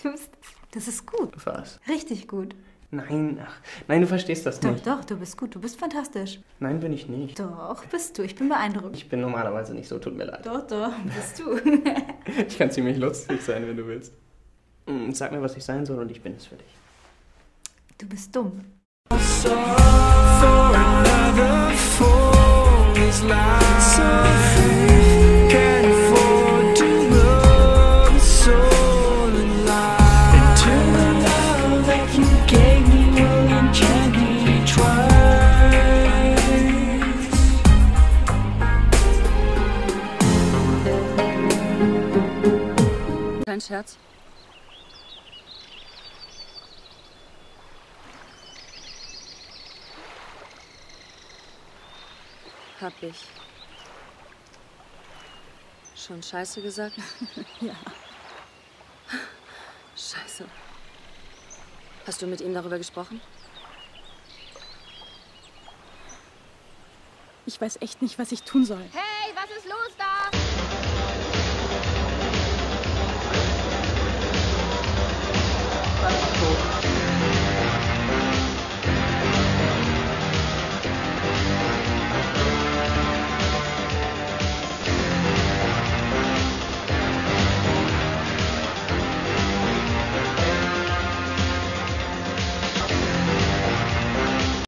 Das ist gut. Was? Richtig gut. Nein, ach, nein, du verstehst das Doch, nicht. doch, du bist gut. Du bist fantastisch. Nein, bin ich nicht. Doch, bist du. Ich bin beeindruckt. Ich bin normalerweise nicht so, tut mir leid. Doch, doch, bist du. Ich kann ziemlich lustig sein, wenn du willst. Sag mir, was ich sein soll und ich bin es für dich. Du bist dumm. Kein Scherz. Hab ich schon Scheiße gesagt? Ja. Scheiße. Hast du mit ihm darüber gesprochen? Ich weiß echt nicht, was ich tun soll. Hey, was ist los da?